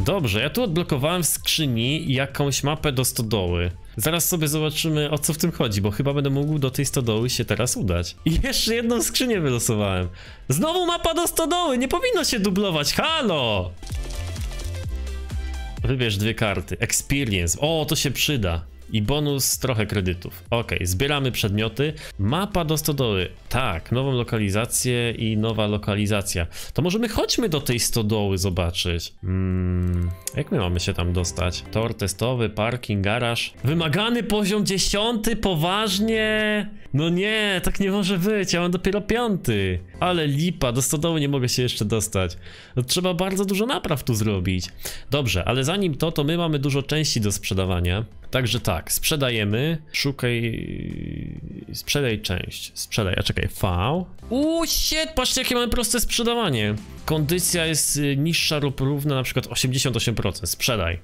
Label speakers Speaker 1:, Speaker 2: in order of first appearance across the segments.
Speaker 1: Dobrze, ja tu odblokowałem w skrzyni jakąś mapę do stodoły. Zaraz sobie zobaczymy, o co w tym chodzi, bo chyba będę mógł do tej stodoły się teraz udać. I jeszcze jedną skrzynię wylosowałem. Znowu mapa do stodoły, nie powinno się dublować, halo! Wybierz 2 karty. Experience, o, to się przyda. I bonus trochę kredytów. Ok, zbieramy przedmioty. Mapa do stodoły. Tak, nową lokalizację i nowa lokalizacja. To możemy chodźmy do tej stodoły zobaczyć. Jak my mamy się tam dostać? Tor testowy, parking, garaż. Wymagany poziom 10, poważnie? No nie, tak nie może być, ja mam dopiero 5. Ale lipa, do stodoły nie mogę się jeszcze dostać. No, trzeba bardzo dużo napraw tu zrobić. Dobrze, ale zanim to my mamy dużo części do sprzedawania. Także tak, sprzedajemy, sprzedaj część, sprzedaj, a czekaj, V. Shit, patrzcie jakie mamy proste sprzedawanie. Kondycja jest niższa lub równa na przykład 88%, sprzedaj.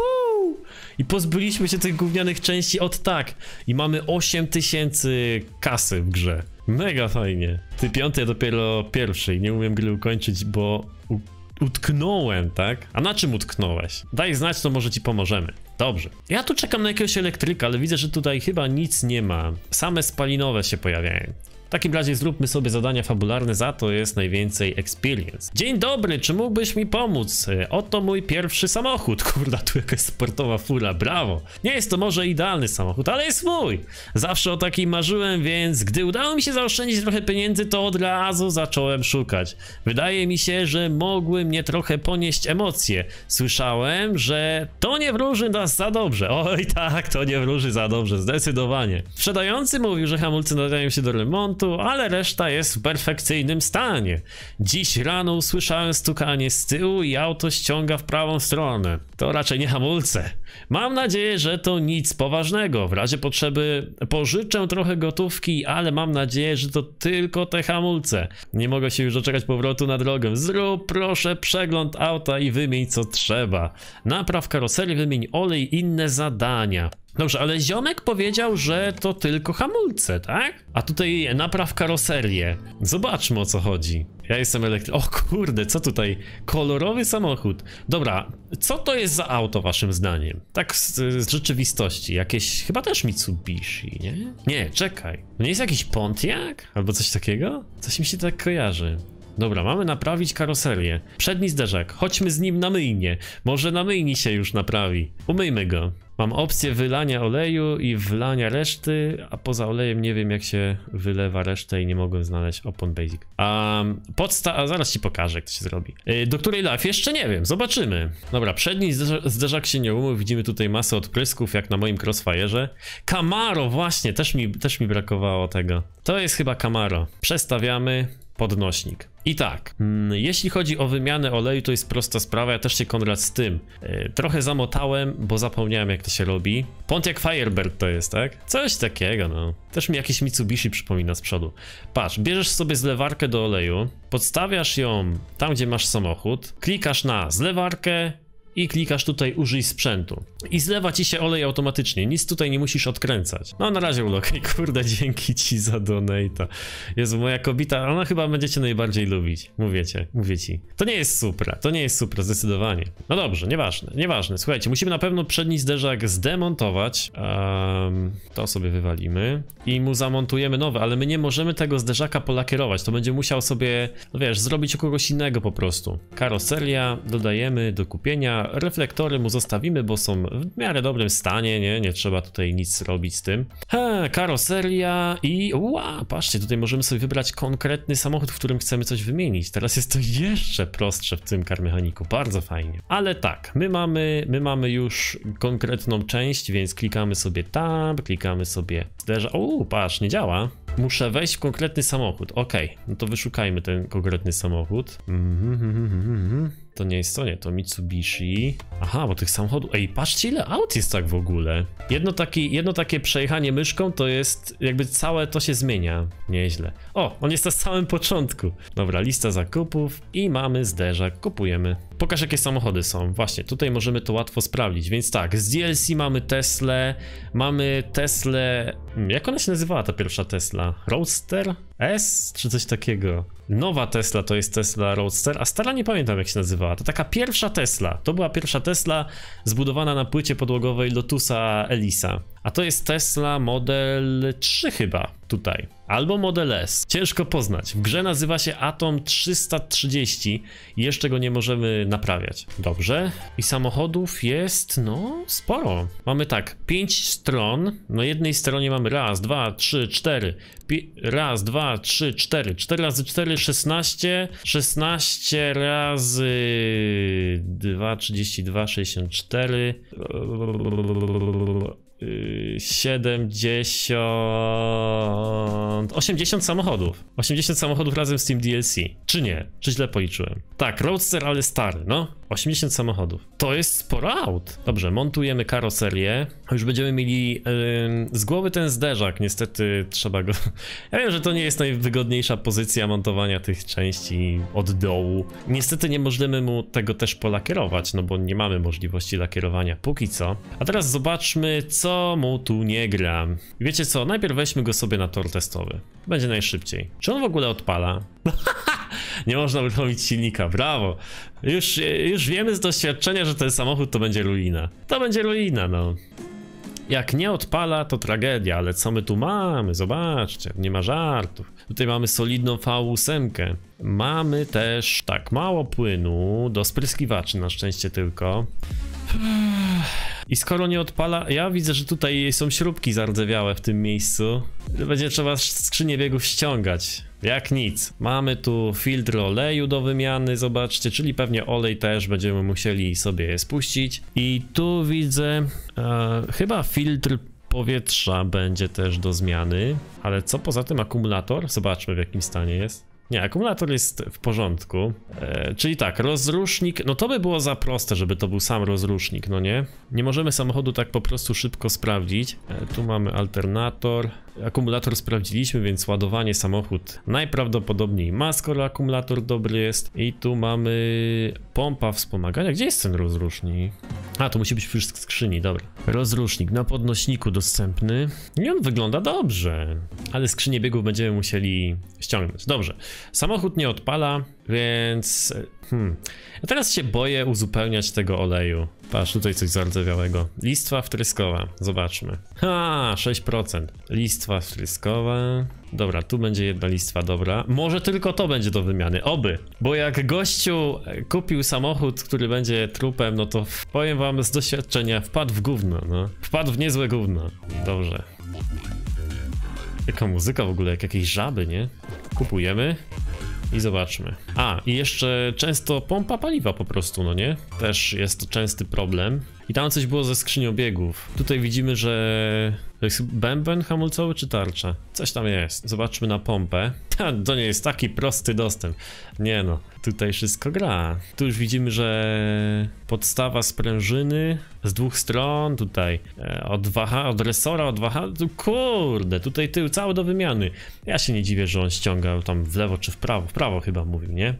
Speaker 1: I pozbyliśmy się tych gównianych części od tak. I mamy 8000 kasy w grze. Mega fajnie. Ty 5 dopiero pierwszy i nie umiem gry ukończyć, bo utknąłem, tak? A na czym utknąłeś? Daj znać, to może ci pomożemy. Dobrze. Ja tu czekam na jakiegoś elektryka, ale widzę, że tutaj chyba nic nie ma. Same spalinowe się pojawiają. W takim razie zróbmy sobie zadania fabularne, za to jest najwięcej experience. Dzień dobry, czy mógłbyś mi pomóc? Oto mój pierwszy samochód. Kurda, tu jakaś sportowa fura, brawo. Nie jest to może idealny samochód, ale jest mój. Zawsze o takim marzyłem, więc gdy udało mi się zaoszczędzić trochę pieniędzy, to od razu zacząłem szukać. Wydaje mi się, że mogły mnie trochę ponieść emocje. Słyszałem, że to nie wróży nas za dobrze. Oj tak, to nie wróży za dobrze, zdecydowanie. Sprzedający mówił, że hamulce nadają się do remontu, ale reszta jest w perfekcyjnym stanie. Dziś rano usłyszałem stukanie z tyłu i auto ściąga w prawą stronę. To raczej nie hamulce. Mam nadzieję, że to nic poważnego. W razie potrzeby pożyczę trochę gotówki, ale mam nadzieję, że to tylko te hamulce. Nie mogę się już doczekać powrotu na drogę. Zrób proszę przegląd auta i wymień co trzeba. Napraw karoserię, wymień olej i inne zadania. Dobrze, ale ziomek powiedział, że to tylko hamulce, tak? A tutaj napraw karoserię. Zobaczmy, o co chodzi. Ja jestem O kurde, co tutaj? Kolorowy samochód. Dobra, co to jest za auto waszym zdaniem? Tak z rzeczywistości. Jakieś chyba też Mitsubishi, nie? Nie, czekaj. To nie jest jakiś Pontiac? Albo coś takiego? Coś mi się tak kojarzy. Dobra, mamy naprawić karoserię. Przedni zderzak. Chodźmy z nim na myjnię. Może na myjni się już naprawi. Umyjmy go. Mam opcję wylania oleju i wlania reszty, a poza olejem nie wiem jak się wylewa resztę i nie mogłem znaleźć opon basic. A zaraz ci pokażę jak to się zrobi. Do której live? Jeszcze nie wiem, zobaczymy. Dobra, przedni zderzak się nie umył, widzimy tutaj masę odprysków jak na moim Crossfire'ze. Camaro, właśnie, też mi brakowało tego. To jest chyba Camaro. Przestawiamy. Podnośnik. I tak, jeśli chodzi o wymianę oleju, to jest prosta sprawa, ja też się Konrad z tym trochę zamotałem, bo zapomniałem jak to się robi. Pontiac Firebird to jest, tak? Coś takiego, no. Też mi jakieś Mitsubishi przypomina z przodu. Patrz, bierzesz sobie zlewarkę do oleju, podstawiasz ją tam, gdzie masz samochód, klikasz na zlewarkę i klikasz tutaj użyj sprzętu. I zlewa ci się olej automatycznie, nic tutaj nie musisz odkręcać. No na razie ulokaj, kurde, dzięki ci za donate'a. Jezu, moja kobieta, ona chyba będzie cię najbardziej lubić. Mówię ci. To nie jest Supra, zdecydowanie. No dobrze, nieważne. Słuchajcie, musimy na pewno przedni zderzak zdemontować. To sobie wywalimy. I mu zamontujemy nowe, ale my nie możemy tego zderzaka polakierować. To będzie musiał sobie, no wiesz, zrobić u kogoś innego po prostu. Karoseria, dodajemy do kupienia. Reflektory mu zostawimy, bo są w miarę dobrym stanie, nie trzeba tutaj nic robić z tym. Karoseria i patrzcie, tutaj możemy sobie wybrać konkretny samochód, w którym chcemy coś wymienić. Teraz jest to jeszcze prostsze w tym car mechaniku, bardzo fajnie. Ale tak, my mamy już konkretną część, więc klikamy sobie tab, klikamy sobie zderza. Patrz, nie działa. Muszę wejść w konkretny samochód. Okej, no to wyszukajmy ten konkretny samochód. To nie jest to Mitsubishi. Aha, bo tych samochodów... Ej, patrzcie ile aut jest tak w ogóle. Jedno takie przejechanie myszką to jest... Jakby całe to się zmienia. Nieźle. O, on jest na samym początku. Dobra, lista zakupów i mamy zderzak. Kupujemy. Pokaż, jakie samochody są. Właśnie, tutaj możemy to łatwo sprawdzić. Więc tak, z DLC mamy Teslę... Jak ona się nazywała, ta pierwsza Tesla? Roadster S? Czy coś takiego? Nowa Tesla to jest Tesla Roadster, a stara nie pamiętam, jak się nazywała. To taka pierwsza Tesla. To była pierwsza Tesla zbudowana na płycie podłogowej Lotusa Elisa. A to jest Tesla Model 3 chyba tutaj. Albo Model S. Ciężko poznać. W grze nazywa się Atom 330 i jeszcze go nie możemy naprawiać. Dobrze. I samochodów jest, no, sporo. Mamy tak, 5 stron. Na jednej stronie mamy raz, dwa, trzy, cztery. Raz, dwa, trzy, cztery. 4 razy 4, 16. 16 razy 2, 32, 64. 80 samochodów. 80 samochodów razem z tym DLC. Czy nie? Czy źle policzyłem? Tak, Roadster, ale stary, no. 80 samochodów. To jest sporo aut. Dobrze, montujemy karoserię. Już będziemy mieli z głowy ten zderzak. Niestety trzeba go... Ja wiem, że to nie jest najwygodniejsza pozycja montowania tych części od dołu. Niestety nie możemy mu tego też polakierować, no bo nie mamy możliwości lakierowania póki co. A teraz zobaczmy, co mu tu nie gra. Wiecie co? Najpierw weźmy go sobie na tor testowy. Będzie najszybciej. Czy on w ogóle odpala? Nie można uruchomić silnika, brawo. Już wiemy z doświadczenia, że ten samochód to będzie ruina. To będzie ruina, no. Jak nie odpala, to tragedia, ale co my tu mamy? Zobaczcie, nie ma żartów. Tutaj mamy solidną V8. Mamy też, tak, mało płynu do spryskiwaczy, na szczęście tylko. I skoro nie odpala, ja widzę, że tutaj są śrubki zardzewiałe w tym miejscu. Będzie trzeba skrzynię biegów ściągać. Jak nic. Mamy tu filtr oleju do wymiany, zobaczcie, czyli pewnie olej też będziemy musieli sobie spuścić. I tu widzę, chyba filtr powietrza będzie też do zmiany. Ale co poza tym akumulator? Zobaczmy, w jakim stanie jest. Nie, akumulator jest w porządku. Czyli tak, rozrusznik, no to by było za proste, żeby to był sam rozrusznik, no nie? Nie możemy samochodu tak po prostu szybko sprawdzić. Tu mamy alternator. Akumulator sprawdziliśmy, więc ładowanie samochód najprawdopodobniej ma, skoro akumulator dobry jest. I tu mamy pompa wspomagania. Gdzie jest ten rozrusznik? A, to musi być przy skrzyni, dobra. Rozrusznik na podnośniku dostępny. I on wygląda dobrze, ale skrzynię biegów będziemy musieli ściągnąć. Dobrze, samochód nie odpala, więc... Ja teraz się boję uzupełniać tego oleju. Patrz, tutaj coś zardzewiałego. Listwa wtryskowa, zobaczmy. 6%. Listwa wtryskowa. Dobra, tu będzie jedna listwa, dobra. Może tylko to będzie do wymiany, oby. Bo jak gościu kupił samochód, który będzie trupem, no to powiem wam z doświadczenia, wpadł w gówno, no. Wpadł w niezłe gówno. Dobrze. Jaka muzyka w ogóle, jak jakieś żaby, nie? Kupujemy. I zobaczmy. A, i jeszcze często pompa paliwa po prostu, no nie? Też jest to częsty problem. I tam coś było ze skrzynią biegów. Tutaj widzimy, że to jest bęben hamulcowy czy tarcza? Coś tam jest. Zobaczmy na pompę. To nie jest taki prosty dostęp. Nie no, tutaj wszystko gra. Tu już widzimy, że podstawa sprężyny z dwóch stron. Tutaj od resora, od waha. Kurde, tutaj tył cały do wymiany. Ja się nie dziwię, że on ściągał tam w lewo czy w prawo. W prawo chyba mówił, nie?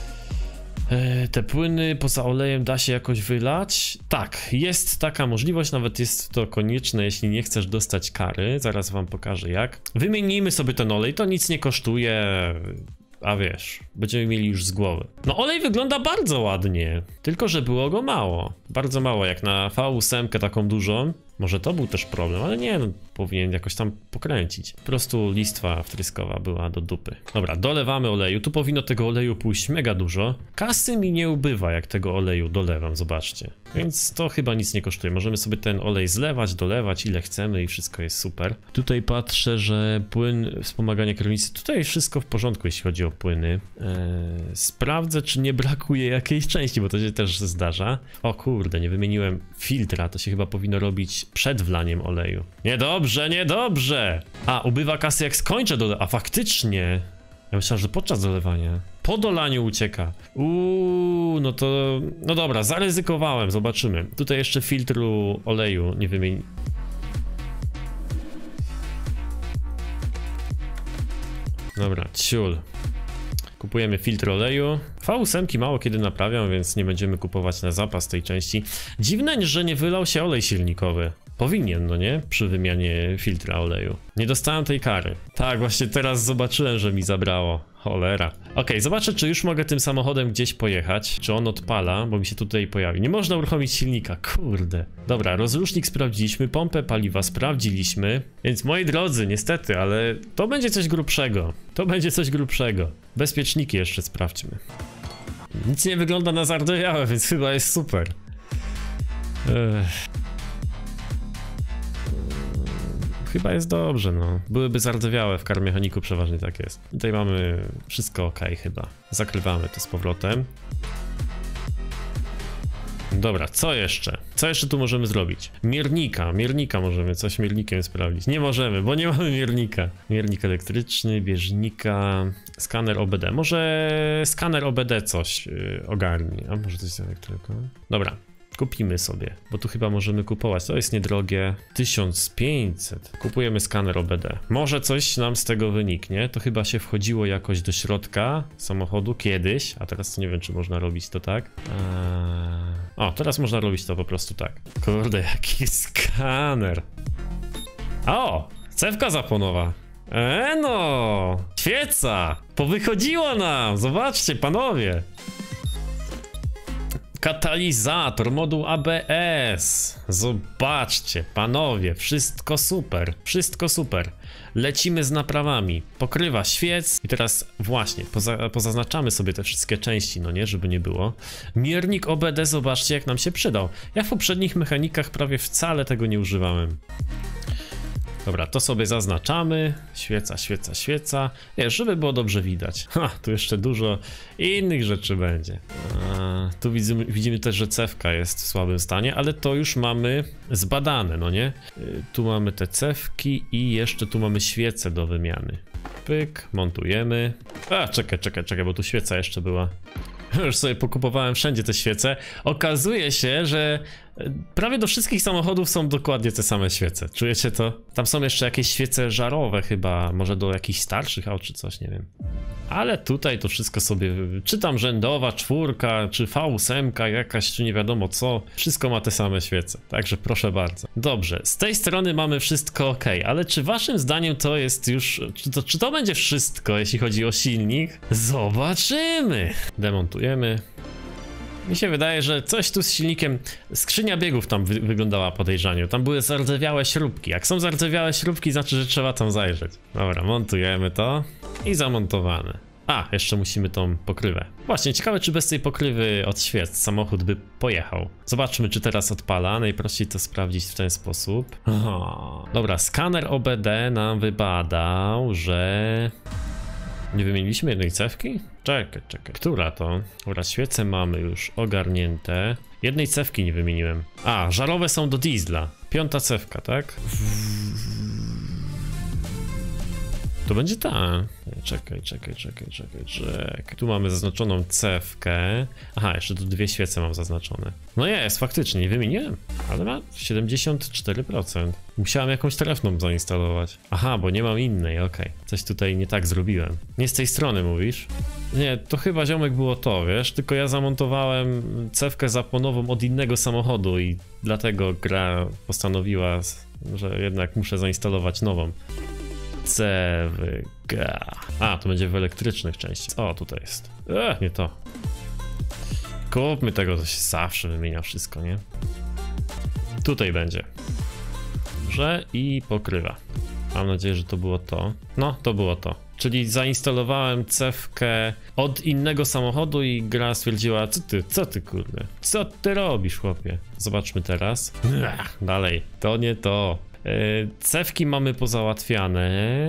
Speaker 1: Te płyny poza olejem da się jakoś wylać? Tak, jest taka możliwość, nawet jest to konieczne, jeśli nie chcesz dostać kary. Zaraz wam pokażę jak. Wymienimy sobie ten olej, to nic nie kosztuje, a wiesz, będziemy mieli już z głowy. No olej wygląda bardzo ładnie, tylko że było go mało. Bardzo mało, jak na V8 taką dużą. Może to był też problem, ale nie, no, powinien jakoś tam pokręcić. Po prostu listwa wtryskowa była do dupy. Dobra, dolewamy oleju. Tu powinno tego oleju pójść mega dużo. Kasy mi nie ubywa, jak tego oleju dolewam, zobaczcie. Więc to chyba nic nie kosztuje. Możemy sobie ten olej zlewać, dolewać ile chcemy i wszystko jest super. Tutaj patrzę, że płyn wspomagania kierownicy. Tutaj wszystko w porządku, jeśli chodzi o płyny. Sprawdzę, czy nie brakuje jakiejś części, bo to się też zdarza. O kurde, nie wymieniłem filtra. To się chyba powinno robić przed wlaniem oleju. Niedobrze, niedobrze! A, ubywa kasy jak skończę dolewać. A faktycznie! Ja myślałem, że podczas dolewania. Po dolaniu ucieka. No to... No dobra, zaryzykowałem, zobaczymy. Tutaj jeszcze filtru oleju nie wymieni... Dobra, ciul. Kupujemy filtr oleju. V8 mało kiedy naprawiam, więc nie będziemy kupować na zapas tej części. Dziwne, że nie wylał się olej silnikowy. Powinien, no nie? Przy wymianie filtra oleju. Nie dostałem tej kary. Tak, właśnie teraz zobaczyłem, że mi zabrało. Cholera. Okej, zobaczę, czy już mogę tym samochodem gdzieś pojechać. Czy on odpala, bo mi się tutaj pojawi. Nie można uruchomić silnika, kurde. Dobra, rozrusznik sprawdziliśmy, pompę paliwa sprawdziliśmy. Więc moi drodzy, niestety, ale to będzie coś grubszego. To będzie coś grubszego. Bezpieczniki jeszcze sprawdźmy. Nic nie wygląda na zardzewiałe, więc chyba jest super. Chyba jest dobrze, no. Byłyby zardzewiałe, w car mechaniku przeważnie tak jest. Tutaj mamy wszystko ok chyba. Zakrywamy to z powrotem. Dobra, co jeszcze? Co jeszcze tu możemy zrobić? Miernika możemy coś miernikiem sprawdzić. Nie możemy, bo nie mamy miernika. Miernik elektryczny, bieżnika, skaner OBD. Może skaner OBD coś ogarni, a może coś z elektryką? Dobra. Kupimy sobie, bo tu chyba możemy kupować, to jest niedrogie, 1500, kupujemy skaner OBD, może coś nam z tego wyniknie, to chyba się wchodziło jakoś do środka samochodu kiedyś, a teraz to nie wiem, czy można robić to tak. O, teraz można robić to po prostu tak. Kurde, jaki skaner. O, cewka zapłonowa. No, świeca, powychodziło nam, zobaczcie panowie. Katalizator, moduł ABS. Zobaczcie, panowie, wszystko super, wszystko super. Lecimy z naprawami. Pokrywa świec. I teraz właśnie, pozaznaczamy sobie te wszystkie części, no nie, żeby nie było. Miernik OBD, zobaczcie, jak nam się przydał. Ja w poprzednich mechanikach prawie wcale tego nie używałem. Dobra, to sobie zaznaczamy. Świeca, świeca, świeca. Wiesz, żeby było dobrze widać. Ha, tu jeszcze dużo innych rzeczy będzie. Tu widzimy też, że cewka jest w słabym stanie, ale to już mamy zbadane, no nie? Tu mamy te cewki i jeszcze tu mamy świecę do wymiany. Pyk, montujemy. Czekaj, bo tu świeca jeszcze była. Już sobie pokupowałem wszędzie te świece. Okazuje się, że prawie do wszystkich samochodów są dokładnie te same świece. Czujecie to? Tam są jeszcze jakieś świece żarowe chyba, może do jakichś starszych aut czy coś, nie wiem. Ale tutaj to wszystko sobie, czy tam rzędowa, czwórka, czy V8 jakaś, czy nie wiadomo co. Wszystko ma te same świece, także proszę bardzo. Dobrze, z tej strony mamy wszystko ok, ale czy waszym zdaniem to jest już, czy to będzie wszystko, jeśli chodzi o silnik? Zobaczymy! Demontujemy. Mi się wydaje, że coś tu z silnikiem, skrzynia biegów tam wyglądała podejrzanie, tam były zardzewiałe śrubki. Jak są zardzewiałe śrubki, znaczy, że trzeba tam zajrzeć. Dobra, montujemy to i zamontowane. A, jeszcze musimy tą pokrywę. Właśnie, ciekawe, czy bez tej pokrywy od świec samochód by pojechał. Zobaczmy, czy teraz odpala. Najprościej to sprawdzić w ten sposób. Aha. Dobra, skaner OBD nam wybadał, że... Nie wymieniliśmy jednej cewki? Czekaj. Która to? Dobra, świece mamy już ogarnięte. Jednej cewki nie wymieniłem. A, żarowe są do diesla. 5. cewka, tak? To będzie ta. Czekaj. Tu mamy zaznaczoną cewkę. Aha, jeszcze tu 2 świece mam zaznaczone. No jest, faktycznie, nie wymieniłem. Ale ma 74%. Musiałem jakąś trefną zainstalować. Aha, bo nie mam innej, okej. Coś tutaj nie tak zrobiłem. Nie z tej strony mówisz? Nie, to chyba ziomek było to, wiesz? Tylko ja zamontowałem cewkę zapłonową od innego samochodu i dlatego gra postanowiła, że jednak muszę zainstalować nową. Cewka. A, to będzie w elektrycznych częściach. O, tutaj jest. Nie to. Kupmy tego, to się zawsze wymienia wszystko, nie? Tutaj będzie. Dobrze, i pokrywa. Mam nadzieję, że to było to. No, to było to. Czyli zainstalowałem cewkę od innego samochodu i gra stwierdziła, co ty kurde, co ty robisz, chłopie? Zobaczmy teraz. Dalej, to nie to. Cewki mamy pozałatwiane.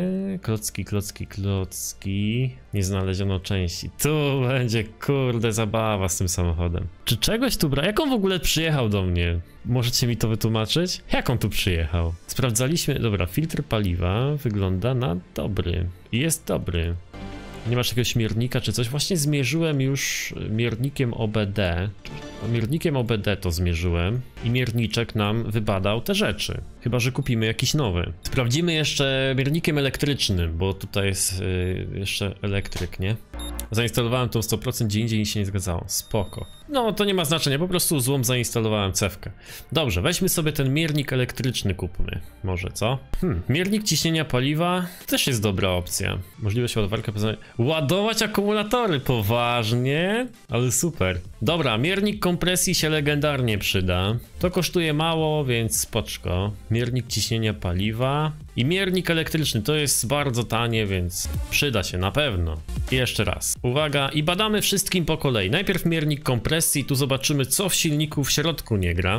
Speaker 1: Klocki. Nie znaleziono części. Tu będzie, kurde, zabawa z tym samochodem. Czy czegoś tu jak on w ogóle przyjechał do mnie? Możecie mi to wytłumaczyć? Jak on tu przyjechał? Sprawdzaliśmy, dobra, filtr paliwa wygląda na dobry. Jest dobry. Nie masz jakiegoś miernika czy coś? Właśnie zmierzyłem już miernikiem OBD. Miernikiem OBD to zmierzyłem i mierniczek nam wybadał te rzeczy. Chyba że kupimy jakiś nowy. Sprawdzimy jeszcze miernikiem elektrycznym, bo tutaj jest jeszcze elektryk, nie? Zainstalowałem to 100% gdzie indziej i się nie zgadzało. Spoko. No to nie ma znaczenia, po prostu złom zainstalowałem cewkę. Dobrze, weźmy sobie ten miernik elektryczny, kupmy. Może, co? Miernik ciśnienia paliwa też jest dobra opcja. Możliwość ładowarka, ładować akumulatory, poważnie? Ale super. Dobra, miernik kompresji się legendarnie przyda. To kosztuje mało, więc spoczko. Miernik ciśnienia paliwa i miernik elektryczny, to jest bardzo tanie, więc przyda się na pewno. I jeszcze raz. Uwaga, i badamy wszystkim po kolei. Najpierw miernik kompresji, tu zobaczymy, co w silniku w środku nie gra.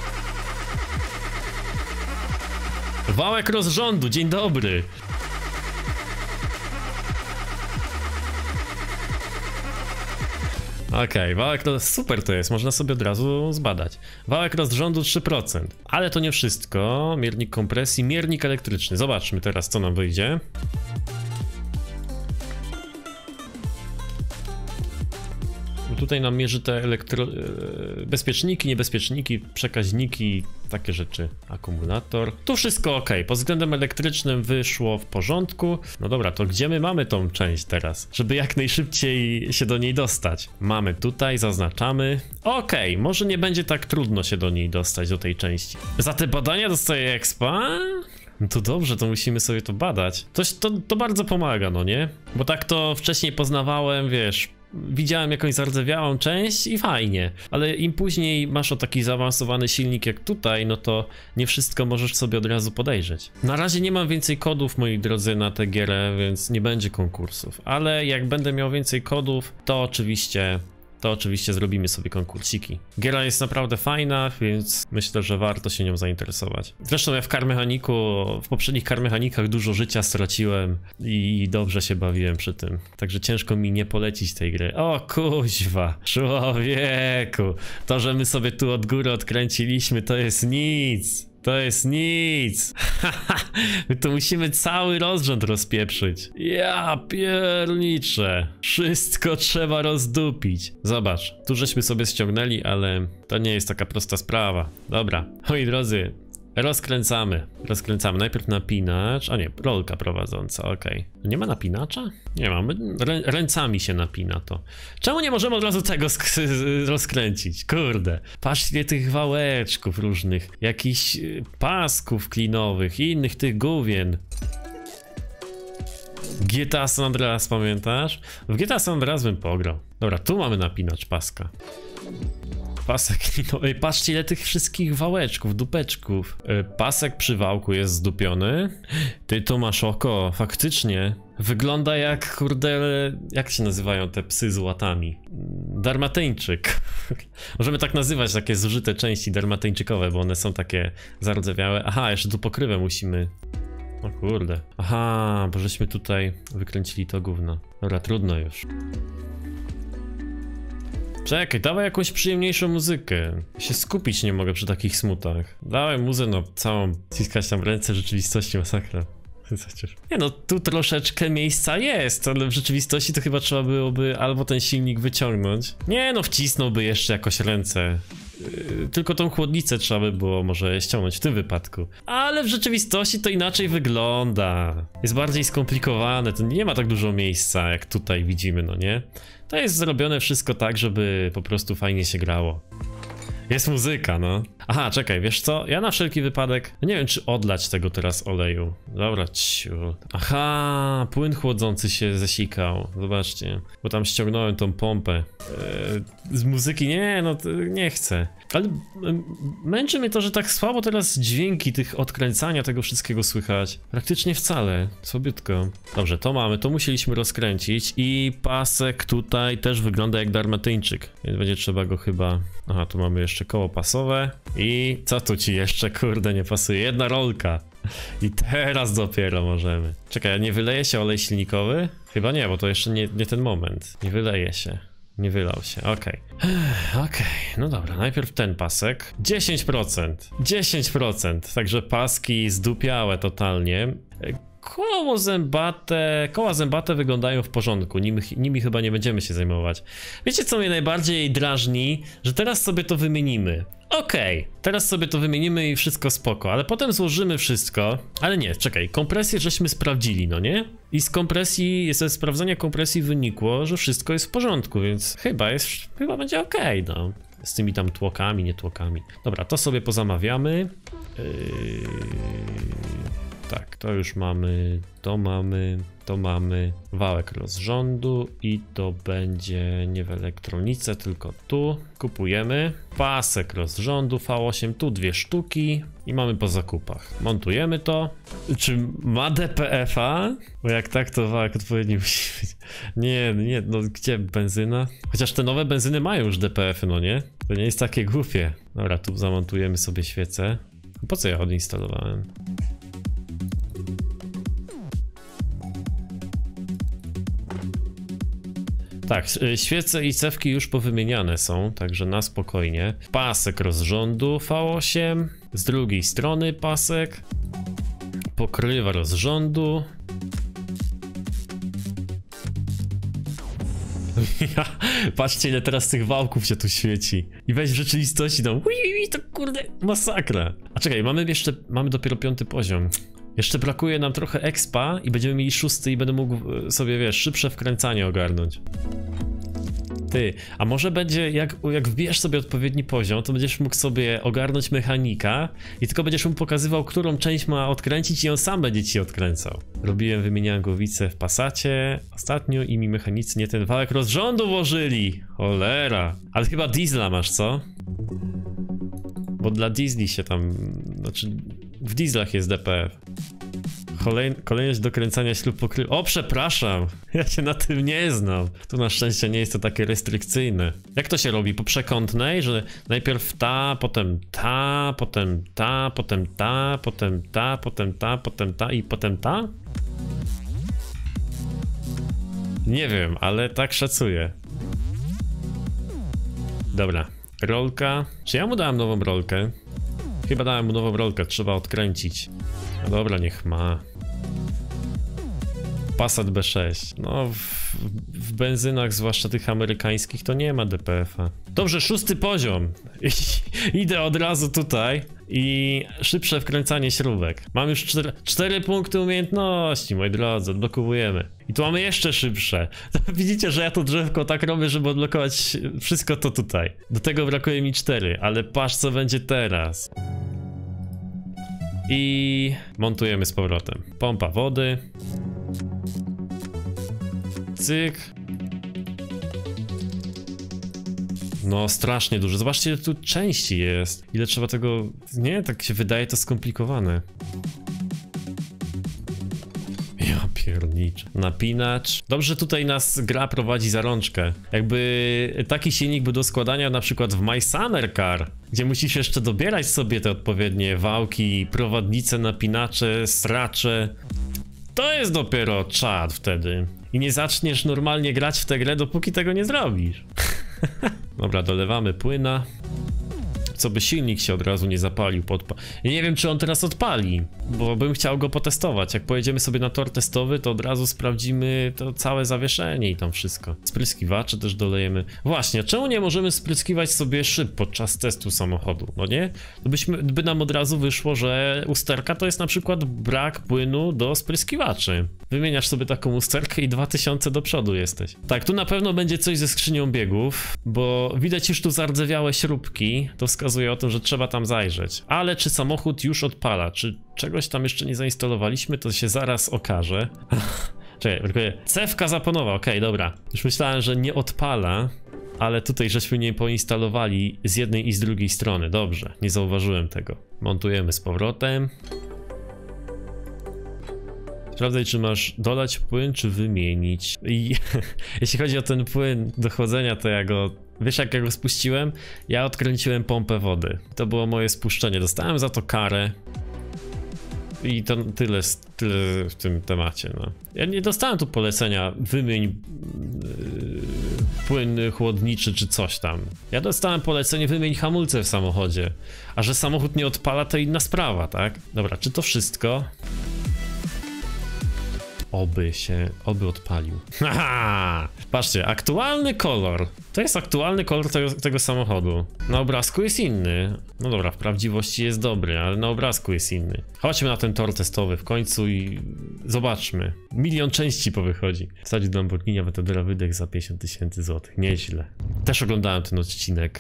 Speaker 1: Wałek rozrządu, dzień dobry. Okej, wałek to super to jest, można sobie od razu zbadać. Wałek rozrządu 3%, ale to nie wszystko. Miernik kompresji, miernik elektryczny. Zobaczmy teraz, co nam wyjdzie. Tutaj nam mierzy te bezpieczniki, niebezpieczniki, przekaźniki, takie rzeczy. Akumulator. Tu wszystko ok. Pod względem elektrycznym wyszło w porządku. No dobra, to gdzie my mamy tą część teraz? Żeby jak najszybciej się do niej dostać. Mamy tutaj, zaznaczamy. Ok, może nie będzie tak trudno się do niej dostać, do tej części. Za te badania dostaję expa? No to dobrze, to musimy sobie to badać. To bardzo pomaga, no nie? Bo tak to wcześniej poznawałem, wiesz... Widziałem jakąś zardzewiałą część i fajnie, ale im później masz o taki zaawansowany silnik jak tutaj, no to nie wszystko możesz sobie od razu podejrzeć. Na razie nie mam więcej kodów, moi drodzy, na tę gierę, więc nie będzie konkursów, ale jak będę miał więcej kodów, to oczywiście zrobimy sobie konkursiki. Giera jest naprawdę fajna, więc myślę, że warto się nią zainteresować. Zresztą ja w poprzednich Car Mechanicach dużo życia straciłem i dobrze się bawiłem przy tym. Także ciężko mi nie polecić tej gry. O kuźwa, człowieku, to, że my sobie tu od góry odkręciliśmy, to jest nic. To jest nic. My tu musimy cały rozrząd rozpieprzyć. Ja pierniczę. Wszystko trzeba rozdupić. Zobacz, tu żeśmy sobie ściągnęli, ale to nie jest taka prosta sprawa. Dobra, moi drodzy, rozkręcamy. Najpierw napinacz, a nie, rolka prowadząca, okej. Nie ma napinacza? Nie ma, ręcami się napina to. Czemu nie możemy od razu tego rozkręcić? Kurde. Patrzcie tych wałeczków różnych, jakichś pasków klinowych i innych tych główien. GTA San Andreas, pamiętasz? W GTA San Andreas bym pograł. Dobra, tu mamy napinacz paska. Pasek, no ej, patrzcie ile tych wszystkich wałeczków, dupeczków. Pasek przy wałku jest zdupiony. Ty to masz oko, faktycznie. Wygląda jak, kurde, jak się nazywają te psy z łatami? Darmatyńczyk. Możemy tak nazywać takie zużyte części darmatyńczykowe, bo one są takie zardzewiałe. Aha, jeszcze tu pokrywę musimy... O kurde. Aha, bo żeśmy tutaj wykręcili to gówno. Dobra, trudno już. Czekaj, dawaj jakąś przyjemniejszą muzykę. Się skupić nie mogę przy takich smutach. Dawaj muzę, no całą, ściskać tam ręce, rzeczywistości masakra. Nie no, tu troszeczkę miejsca jest, ale w rzeczywistości to chyba trzeba byłoby albo ten silnik wyciągnąć. Nie no, wcisnąłby jeszcze jakoś ręce. Tylko tą chłodnicę trzeba by było może ściągnąć w tym wypadku. Ale w rzeczywistości to inaczej wygląda. Jest bardziej skomplikowane, to nie ma tak dużo miejsca jak tutaj widzimy, no nie? To jest zrobione wszystko tak, żeby po prostu fajnie się grało. Jest muzyka, no. Aha, czekaj, wiesz co? Ja na wszelki wypadek... Nie wiem, czy odlać tego teraz oleju. Dobra, ciu. Aha, płyn chłodzący się zasikał. Zobaczcie. Bo tam ściągnąłem tą pompę. Z muzyki nie, no nie chcę. Ale męczy mnie to, że tak słabo teraz dźwięki tych odkręcania tego wszystkiego słychać. Praktycznie wcale. Słabiutko. Dobrze, to mamy, to musieliśmy rozkręcić. I pasek tutaj też wygląda jak darmatyńczyk. Więc będzie trzeba go chyba... Aha, tu mamy jeszcze koło pasowe. I co tu ci jeszcze, kurde, nie pasuje? Jedna rolka. I teraz dopiero możemy. Czekaj, a nie wyleje się olej silnikowy? Chyba nie, bo to jeszcze nie ten moment. Nie wyleje się. Nie wylał się, okej. Okej, no dobra, najpierw ten pasek. 10%. 10%, także paski zdupiałe totalnie. koła zębate wyglądają w porządku, nimi chyba nie będziemy się zajmować. Wiecie, co mnie najbardziej drażni? Że teraz sobie to wymienimy. Okej, teraz sobie to wymienimy i wszystko spoko, ale potem złożymy wszystko. Ale nie, czekaj, kompresję żeśmy sprawdzili, no nie? I z kompresji, ze sprawdzenia kompresji wynikło, że wszystko jest w porządku, więc chyba będzie okej, no. Z tymi tam tłokami, nie tłokami. Dobra, to sobie pozamawiamy. Tak, to już mamy, to mamy wałek rozrządu i to będzie nie w elektronice, tylko tu. Kupujemy pasek rozrządu V8, tu 2 sztuki i mamy po zakupach. Montujemy to. Czy ma DPF-a? Bo jak tak, to wałek odpowiedni musi być. Nie, no gdzie benzyna? Chociaż te nowe benzyny mają już DPF-y, no nie? To nie jest takie głupie. Dobra, tu zamontujemy sobie świecę. Po co ja odinstalowałem? Tak, świece i cewki już powymieniane są, także na spokojnie. Pasek rozrządu V8, z drugiej strony pasek, pokrywa rozrządu. Patrzcie, ile teraz tych wałków się tu świeci. I weź w rzeczywistości tam, to kurde, masakra. A czekaj, mamy dopiero 5. poziom. Jeszcze brakuje nam trochę expa i będziemy mieli 6 i będę mógł sobie, wiesz, szybsze wkręcanie ogarnąć. Ty, a może będzie, jak wbijesz sobie odpowiedni poziom, to będziesz mógł sobie ogarnąć mechanika i tylko będziesz mu pokazywał, którą część ma odkręcić i on sam będzie ci odkręcał. Wymieniałem głowicę w Passacie ostatnio i mi mechanicy nie ten wałek rozrządu włożyli. Cholera. Ale chyba diesla masz, co? Bo dla diesli się tam, znaczy w dieslach jest DPF. Kolejność dokręcania śrub pokrywy. O, przepraszam, ja się na tym nie znam. Tu na szczęście nie jest to takie restrykcyjne. Jak to się robi? Po przekątnej, że najpierw ta, potem ta, potem ta, potem ta, potem ta, potem ta, potem ta i potem ta? Nie wiem, ale tak szacuję. Dobra, rolka. Czy ja mu dałem nową rolkę? Chyba dałem mu nową rolkę, trzeba odkręcić. No dobra, niech ma. Passat B6. No, w benzynach, zwłaszcza tych amerykańskich, to nie ma DPF-a. Dobrze, 6. poziom. Idę od razu tutaj i szybsze wkręcanie śrubek. Mam już 4 punkty umiejętności, moi drodzy, odblokowujemy. I tu mamy jeszcze szybsze. Widzicie, że ja to drzewko tak robię, żeby odblokować wszystko to tutaj. Do tego brakuje mi 4, ale patrz, co będzie teraz. I montujemy z powrotem. Pompa wody. Cyk. No strasznie dużo. Zobaczcie, ile tu części jest. Ile trzeba tego... Nie, tak się wydaje to skomplikowane. Ja pierniczę. Napinacz. Dobrze, tutaj nas gra prowadzi za rączkę. Jakby taki silnik był do składania na przykład w My Summer Car, gdzie musisz jeszcze dobierać sobie te odpowiednie wałki, prowadnice, napinacze, stracze. To jest dopiero czad wtedy. I nie zaczniesz normalnie grać w tę grę, dopóki tego nie zrobisz. Dobra, dolewamy płyna. Co by silnik się od razu nie zapalił. Ja nie wiem, czy on teraz odpali, bo bym chciał go potestować. Jak pojedziemy sobie na tor testowy, to od razu sprawdzimy to całe zawieszenie i tam wszystko. Spryskiwacze też dolejemy. Właśnie, czemu nie możemy spryskiwać sobie szyb podczas testu samochodu, no nie? To by nam od razu wyszło, że usterka to jest na przykład brak płynu do spryskiwaczy. Wymieniasz sobie taką usterkę i 2000 do przodu jesteś. Tak, tu na pewno będzie coś ze skrzynią biegów, bo widać już tu zardzewiałe śrubki. To wskazuje o tym, że trzeba tam zajrzeć. Ale czy samochód już odpala? Czy czegoś tam jeszcze nie zainstalowaliśmy? To się zaraz okaże. Czekaj, cewka zaponowa, okej, dobra. Już myślałem, że nie odpala, ale tutaj żeśmy nie poinstalowali z jednej i z drugiej strony. Dobrze, nie zauważyłem tego. Montujemy z powrotem. Sprawdzaj, czy masz dodać płyn, czy wymienić. I jeśli chodzi o ten płyn do chłodzenia, to ja go... Wiesz, jak ja go spuściłem? Ja odkręciłem pompę wody. To było moje spuszczenie. Dostałem za to karę. I to tyle w tym temacie, no. Ja nie dostałem tu polecenia wymień płyn chłodniczy czy coś tam. Ja dostałem polecenie wymień hamulce w samochodzie. A że samochód nie odpala, to inna sprawa, tak? Dobra, czy to wszystko? Oby odpalił. Haha! Patrzcie, aktualny kolor. To jest aktualny kolor tego samochodu. Na obrazku jest inny. No dobra, w prawdziwości jest dobry, ale na obrazku jest inny. Chodźmy na ten tor testowy w końcu i zobaczmy. 1 000 000 części powychodzi. Wsadził do Lamborghini Aventadora wydech za 50 000 złotych. Nieźle. Też oglądałem ten odcinek.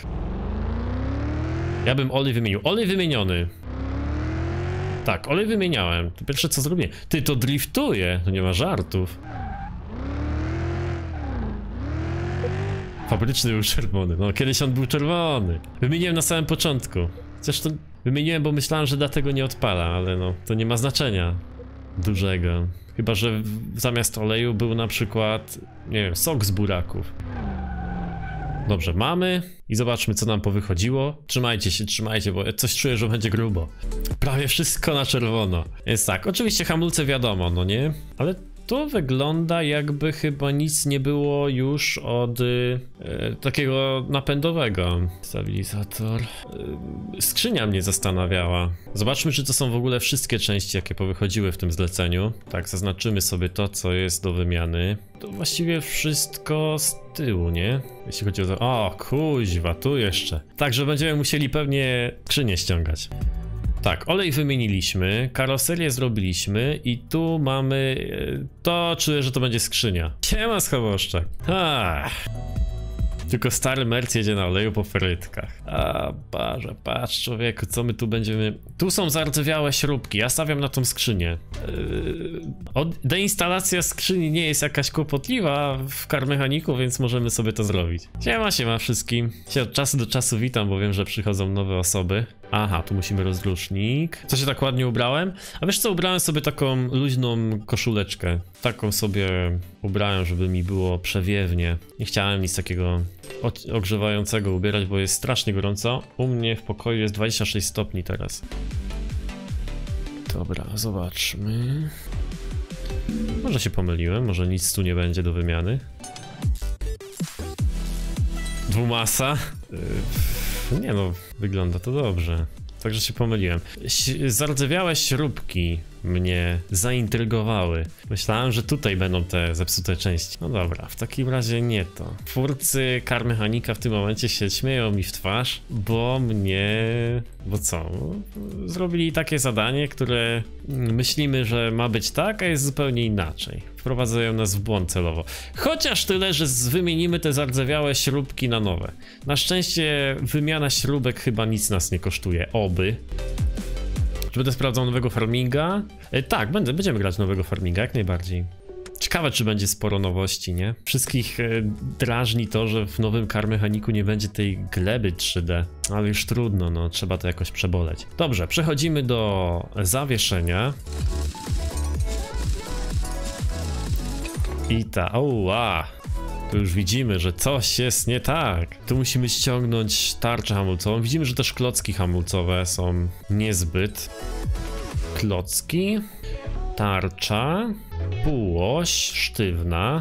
Speaker 1: Ja bym olej wymienił. Olej wymieniony. Tak, olej wymieniałem. To pierwsze co zrobię. Ty, to driftuje. To nie ma żartów. Fabryczny był czerwony. No, kiedyś on był czerwony. Wymieniłem na samym początku. Zresztą wymieniłem, bo myślałem, że dlatego nie odpala, ale no, to nie ma znaczenia dużego. Chyba że zamiast oleju był na przykład, nie wiem, sok z buraków. Dobrze, mamy i zobaczmy co nam powychodziło. Trzymajcie, bo coś czuję, że będzie grubo. Prawie wszystko na czerwono. Jest tak, oczywiście hamulce wiadomo, no nie? Ale to wygląda jakby chyba nic nie było już od takiego napędowego. Stabilizator. Skrzynia mnie zastanawiała. Zobaczmy, czy to są w ogóle wszystkie części, jakie powychodziły w tym zleceniu. Tak, zaznaczymy sobie to, co jest do wymiany. To właściwie wszystko z tyłu, nie? Jeśli chodzi o to... O, kuźwa, tu jeszcze. Także będziemy musieli pewnie skrzynię ściągać. Tak, olej wymieniliśmy, karoserię zrobiliśmy i tu mamy... To czuję, że to będzie skrzynia. Siema schaboszczak. Tylko stary Merc jedzie na oleju po frytkach. A Boże, patrz człowieku, co my tu będziemy... Tu są zardzewiałe śrubki, ja stawiam na tą skrzynię. Deinstalacja skrzyni nie jest jakaś kłopotliwa w Car Mechaniku, więc możemy sobie to zrobić. Siema wszystkim. Się od czasu do czasu witam, bo wiem, że przychodzą nowe osoby. Aha, tu musimy rozrusznik. Co się tak ładnie ubrałem? A wiesz co, ubrałem sobie taką luźną koszuleczkę. Taką sobie ubrałem, żeby mi było przewiewnie. Nie chciałem nic takiego ogrzewającego ubierać, bo jest strasznie gorąco. U mnie w pokoju jest 26 stopni teraz. Dobra, zobaczmy. Może się pomyliłem, może nic tu nie będzie do wymiany. Dwumasa? Nie no, wygląda to dobrze. Także się pomyliłem. Zardzewiałe śrubki mnie zaintrygowały. Myślałem, że tutaj będą te zepsute części. No dobra, w takim razie nie to. Twórcy Car Mechanika w tym momencie się śmieją mi w twarz, bo Bo co? Zrobili takie zadanie, które myślimy, że ma być tak, a jest zupełnie inaczej. Wprowadzają nas w błąd celowo. Chociaż tyle, że wymienimy te zardzewiałe śrubki na nowe. Na szczęście wymiana śrubek chyba nic nas nie kosztuje. Oby. Czy będę sprawdzał nowego farminga? Tak, będziemy grać nowego farminga, jak najbardziej. Ciekawe, czy będzie sporo nowości, nie? Wszystkich drażni to, że w nowym Car Mechaniku nie będzie tej gleby 3D. Ale już trudno, no, trzeba to jakoś przeboleć. Dobrze, przechodzimy do zawieszenia. I tu już widzimy, że coś jest nie tak. Tu musimy ściągnąć tarczę hamulcową. Widzimy, że też klocki hamulcowe są niezbyt. Klocki, tarcza, półoś sztywna.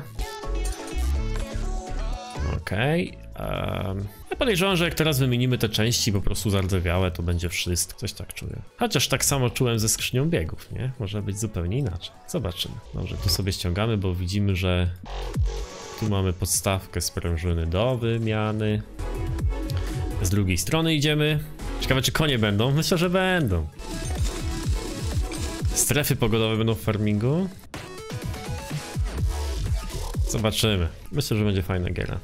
Speaker 1: Okej. Ja podejrzewam, że jak teraz wymienimy te części po prostu zardzewiałe, to będzie wszystko. Coś tak czuję. Chociaż tak samo czułem ze skrzynią biegów, nie? Może być zupełnie inaczej. Zobaczymy. Dobrze, tu sobie ściągamy, bo widzimy, że tu mamy podstawkę sprężyny do wymiany. Z drugiej strony idziemy. Ciekawe, czy konie będą? Myślę, że będą. Strefy pogodowe będą w farmingu. Zobaczymy. Myślę, że będzie fajna giera.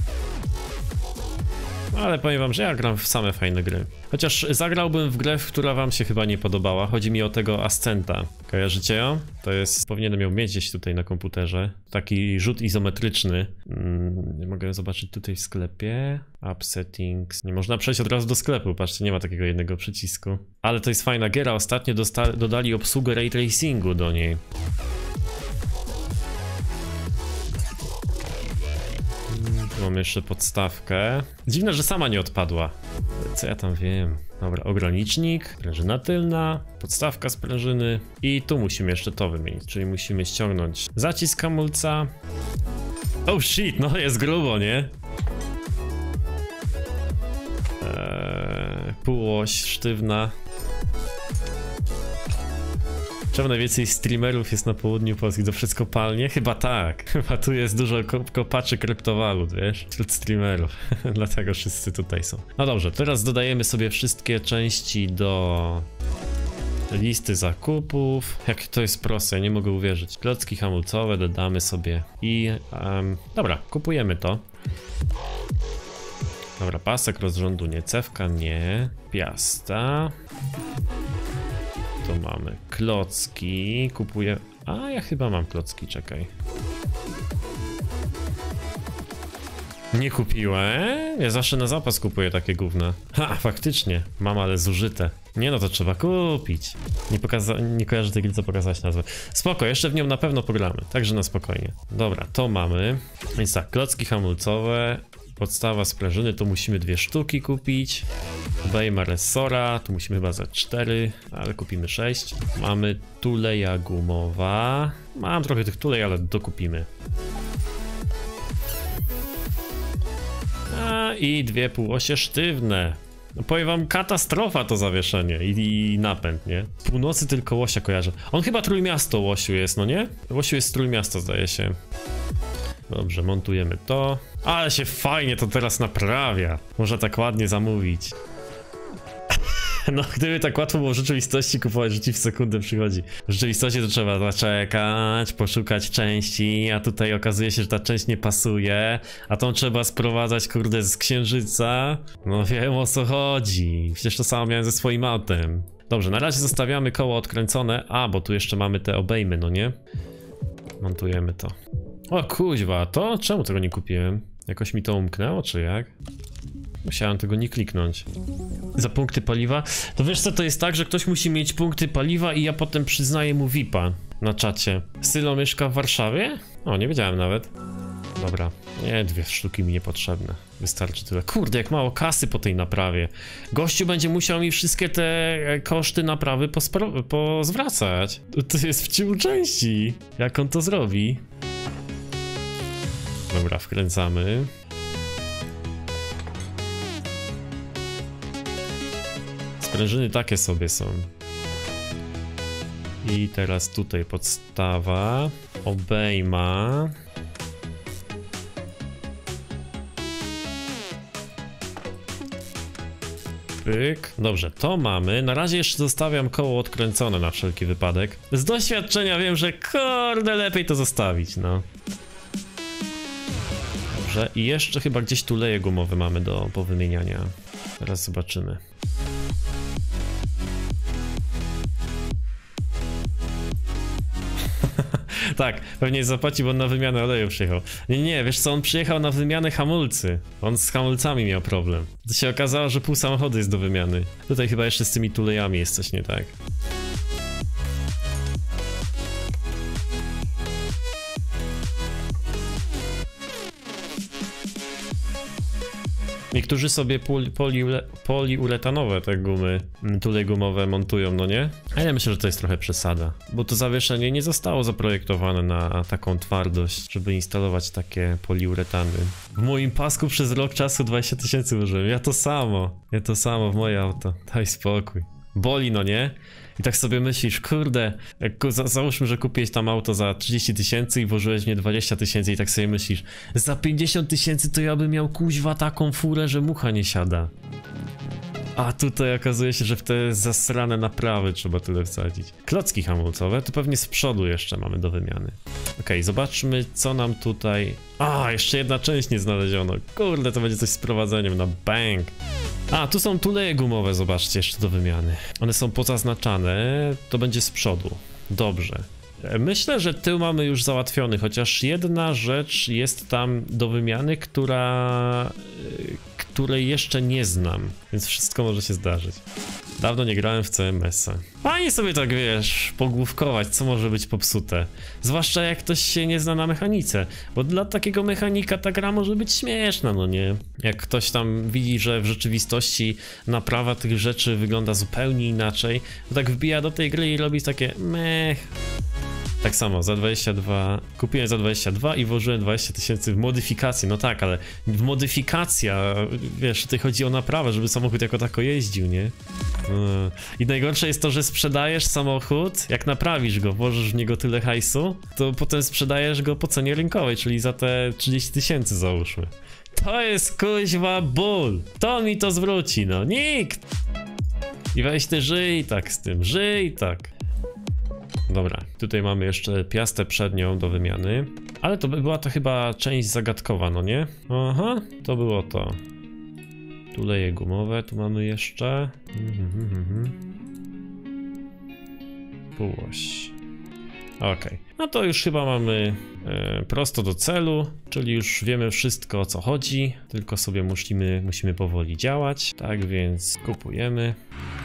Speaker 1: Ale powiem wam, że ja gram w same fajne gry. Chociaż zagrałbym w grę, która wam się chyba nie podobała. Chodzi mi o tego Ascenta. Kojarzycie ją? To jest... Powinienem ją mieć gdzieś tutaj na komputerze. Taki rzut izometryczny. Nie mogę zobaczyć tutaj w sklepie. App settings. Nie można przejść od razu do sklepu. Patrzcie, nie ma takiego jednego przycisku. Ale to jest fajna giera. Ostatnio dodali obsługę ray tracingu do niej. Mam jeszcze podstawkę. Dziwne, że sama nie odpadła. Co ja tam wiem? Dobra, ogranicznik, sprężyna tylna, podstawka sprężyny i tu musimy jeszcze to wymienić, czyli musimy ściągnąć zacisk hamulca. Oh shit, no jest grubo, nie? Półoś sztywna. Czemu najwięcej streamerów jest na południu Polski? To wszystko palnie? Chyba tak. Chyba tu jest dużo kopaczy kryptowalut, wiesz? Wśród streamerów. Dlatego wszyscy tutaj są. No dobrze, teraz dodajemy sobie wszystkie części do listy zakupów. Jak to jest proste, ja nie mogę uwierzyć. Klocki hamulcowe dodamy sobie i... dobra, kupujemy to. Dobra, pasek rozrządu nie, cewka nie, piasta. To mamy klocki, kupuję... A, ja chyba mam klocki, czekaj. Nie kupiłem? Ja zawsze na zapas kupuję takie gówna. Ha, faktycznie, mam, ale zużyte. Nie no, to trzeba kupić. Nie kojarzę tej gry, co pokazać nazwę. Spoko, jeszcze w nią na pewno pogramy, także na spokojnie. Dobra, to mamy. Więc tak, klocki hamulcowe. Podstawa sprężyny, to musimy 2 sztuki kupić. Obejma resora, tu musimy chyba za 4, ale kupimy 6. Mamy tuleja gumowa. Mam trochę tych tulej, ale dokupimy. I 2 półosie sztywne. No powiem wam, katastrofa to zawieszenie i napęd, nie? Z północy tylko łosia kojarzę. On chyba Trójmiasto Łosiu jest, no nie? Łosiu jest Trójmiasto, zdaje się. Dobrze, montujemy to. Ale się fajnie to teraz naprawia. Można tak ładnie zamówić. No, gdyby tak łatwo było w rzeczywistości kupować, że ci w sekundę przychodzi. W rzeczywistości to trzeba zaczekać, poszukać części, a tutaj okazuje się, że ta część nie pasuje, a tą trzeba sprowadzać, kurde, z Księżyca. No wiem, o co chodzi. Przecież to samo miałem ze swoim autem. Dobrze, na razie zostawiamy koło odkręcone. A, bo tu jeszcze mamy te obejmy, no nie? Montujemy to. O kuźwa, to czemu tego nie kupiłem? Jakoś mi to umknęło, czy jak? Musiałem tego nie kliknąć. Za punkty paliwa? To wiesz co, to jest tak, że ktoś musi mieć punkty paliwa i ja potem przyznaję mu VIP-a na czacie. Sylo mieszka w Warszawie? O, nie wiedziałem nawet. Dobra, nie, 2 sztuki mi niepotrzebne. Wystarczy tyle. Kurde, jak mało kasy po tej naprawie. Gościu będzie musiał mi wszystkie te koszty naprawy pozwracać. To jest w ciągu części. Jak on to zrobi? Dobra, wkręcamy. Sprężyny takie sobie są. I teraz tutaj podstawa. Obejma. Pyk. Dobrze, to mamy. Na razie jeszcze zostawiam koło odkręcone na wszelki wypadek. Z doświadczenia wiem, że kurde, lepiej to zostawić, no. Dobrze, i jeszcze chyba gdzieś tu leje gumowe mamy do powymieniania. Teraz zobaczymy. Tak, pewnie zapłaci, bo on na wymianę oleju przyjechał. Nie, wiesz co, on przyjechał na wymianę hamulcy. On z hamulcami miał problem. To się okazało, że pół samochodu jest do wymiany. Tutaj chyba jeszcze z tymi tulejami jest coś nie tak. Niektórzy sobie poliuretanowe te gumy, tulej gumowe montują, no nie? A ja myślę, że to jest trochę przesada, bo to zawieszenie nie zostało zaprojektowane na taką twardość, żeby instalować takie poliuretany. W moim pasku przez rok czasu 20 000 użyłem, ja to samo w moje auto, daj spokój. Boli, no nie? I tak sobie myślisz, kurde, jak załóżmy, że kupiłeś tam auto za 30 000 i włożyłeś w nie 20 000 i tak sobie myślisz, za 50 000 to ja bym miał kuźwa taką furę, że mucha nie siada. A tutaj okazuje się, że w te zasrane naprawy trzeba tyle wsadzić. Klocki hamulcowe, to pewnie z przodu jeszcze mamy do wymiany. Okej, zobaczmy co nam tutaj... A, jeszcze jedna część nie znaleziono. Kurde, to będzie coś z prowadzeniem na bank. A, tu są tuleje gumowe, zobaczcie, jeszcze do wymiany. One są pozaznaczane, to będzie z przodu. Dobrze. Myślę, że tył mamy już załatwiony, chociaż jedna rzecz jest tam do wymiany, której jeszcze nie znam, więc wszystko może się zdarzyć. Dawno nie grałem w CMS-a. Fajnie sobie tak, wiesz, pogłówkować, co może być popsute. Zwłaszcza jak ktoś się nie zna na mechanice, bo dla takiego mechanika ta gra może być śmieszna, no nie? Jak ktoś tam widzi, że w rzeczywistości naprawa tych rzeczy wygląda zupełnie inaczej, to tak wbija do tej gry i robi takie mech. Tak samo, za 22, kupiłem za 22 i włożyłem 20 000 w modyfikację, no tak, ale w modyfikacja, wiesz, tutaj chodzi o naprawę, żeby samochód jako tako jeździł, nie? I najgorsze jest to, że sprzedajesz samochód, jak naprawisz go, włożysz w niego tyle hajsu, to potem sprzedajesz go po cenie rynkowej, czyli za te 30 000 załóżmy. To jest kuźwa ból, to mi to zwróci, no nikt! I weź ty żyj tak z tym, żyj tak. Dobra, tutaj mamy jeszcze piastę przednią do wymiany, ale to była to chyba część zagadkowa, no nie? Aha, to było to. Tu leje gumowe, tu mamy jeszcze. Półoś. Okej, no to już chyba mamy prosto do celu, czyli już wiemy wszystko, o co chodzi, tylko sobie musimy powoli działać. Tak więc kupujemy.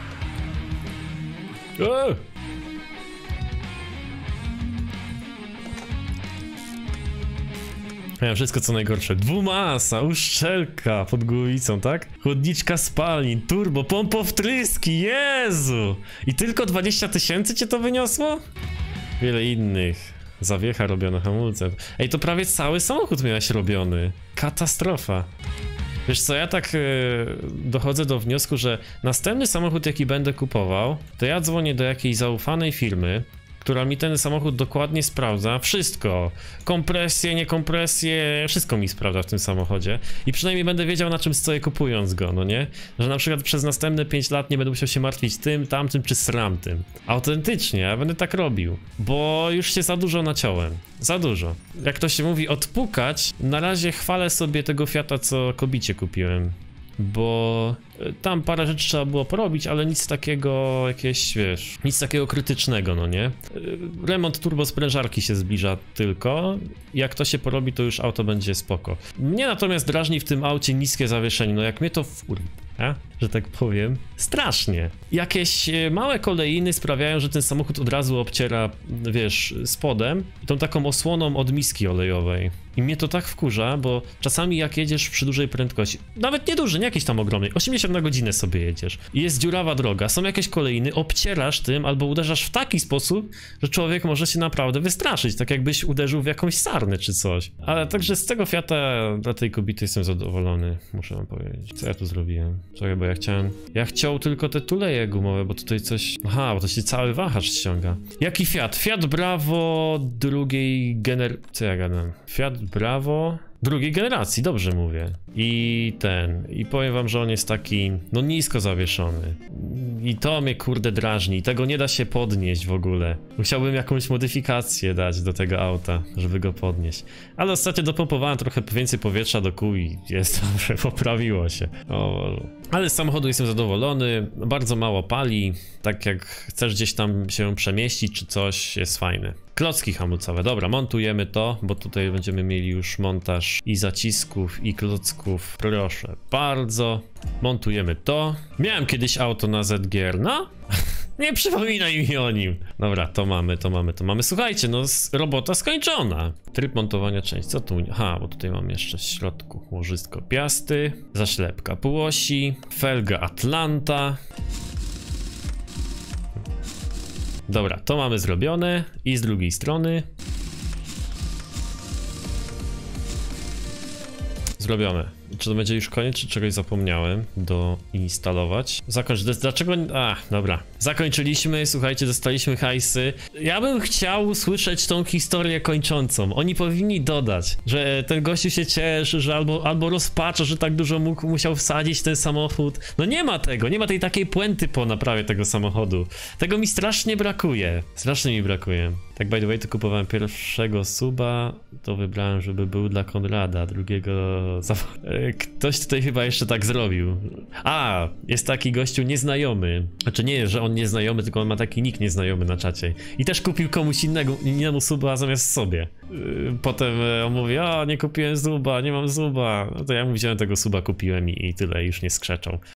Speaker 1: Ja wszystko co najgorsze. Dwumasa, uszczelka pod głowicą, tak? Chłodniczka spalin, turbo, pompa wtryski, Jezu! I tylko 20 000 cię to wyniosło? Wiele innych. Zawiecha robiona, hamulce. Ej, to prawie cały samochód miałeś robiony. Katastrofa. Wiesz co, ja tak dochodzę do wniosku, że następny samochód jaki będę kupował, to ja dzwonię do jakiejś zaufanej firmy, która mi ten samochód dokładnie sprawdza, wszystko, kompresję, niekompresję, wszystko mi sprawdza w tym samochodzie i przynajmniej będę wiedział na czym stoję kupując go, no nie? Że na przykład przez następne 5 lat nie będę musiał się martwić tym, tamtym czy sramtym. Autentycznie, ja będę tak robił, bo już się za dużo naciąłem, za dużo. Jak to się mówi, odpukać, na razie chwalę sobie tego Fiata, co kobicie kupiłem. Bo tam parę rzeczy trzeba było porobić, ale nic takiego jakieś, wiesz, nic takiego krytycznego, no nie? Remont turbosprężarki się zbliża tylko, jak to się porobi, to już auto będzie spoko. Mnie natomiast drażni w tym aucie niskie zawieszenie, no jak mnie to że tak powiem, strasznie. Jakieś małe kolejny sprawiają, że ten samochód od razu obciera, wiesz, spodem tą taką osłoną od miski olejowej. I mnie to tak wkurza, bo czasami jak jedziesz przy dużej prędkości, nawet nie duży, nie jakiejś tam ogromnej, 80 na godzinę sobie jedziesz i jest dziurawa droga, są jakieś kolejny, obcierasz tym albo uderzasz w taki sposób, że człowiek może się naprawdę wystraszyć, tak jakbyś uderzył w jakąś sarnę czy coś. Ale także z tego Fiata dla tej kobiety jestem zadowolony, muszę wam powiedzieć. Co ja tu zrobiłem? Czekaj, bo ja chciał tylko te tuleje gumowe, bo tutaj coś... Aha, bo to się cały wahacz ściąga. Jaki Fiat? Fiat Bravo drugiej Co ja gadam? Fiat Bravo drugiej generacji, dobrze mówię. I powiem wam, że on jest taki, no nisko zawieszony. I to mnie kurde drażni, tego nie da się podnieść w ogóle. Musiałbym jakąś modyfikację dać do tego auta, żeby go podnieść. Ale ostatnio dopompowałem trochę więcej powietrza do kół i jest dobrze, poprawiło się. Ale z samochodu jestem zadowolony, bardzo mało pali, tak jak chcesz gdzieś tam się przemieścić czy coś, jest fajne. Klocki hamulcowe, dobra, montujemy to, bo tutaj będziemy mieli już montaż i zacisków, i klocków, proszę bardzo. Montujemy to. Miałem kiedyś auto na ZGR, no? Nie przypominaj mi o nim. Dobra, to mamy. Słuchajcie, no robota skończona. Tryb montowania części, co tu? Aha, bo tutaj mam jeszcze w środku łożysko piasty, zaślepka półosi, felga Atlanta. Dobra, to mamy zrobione i z drugiej strony zrobione. Czy to będzie już koniec, czy czegoś zapomniałem doinstalować? Dlaczego... dobra. Zakończyliśmy, słuchajcie, dostaliśmy hajsy. Ja bym chciał usłyszeć tą historię kończącą. Oni powinni dodać, że ten gościu się cieszy, że albo rozpacza, że tak dużo musiał wsadzić ten samochód. No nie ma tego, nie ma tej takiej puenty po naprawie tego samochodu. Tego mi strasznie brakuje. Strasznie mi brakuje. Tak by the way, to kupowałem pierwszego suba, to wybrałem, żeby był dla Konrada, drugiego... Ktoś tutaj chyba jeszcze tak zrobił. Jest taki gościu nieznajomy. Znaczy nie, że on nieznajomy, tylko on ma taki nick nieznajomy na czacie. I też kupił komuś innemu suba zamiast sobie. Potem on mówi, nie kupiłem suba, nie mam suba. No to ja mu wziąłem tego suba, kupiłem i tyle, już nie skrzeczał.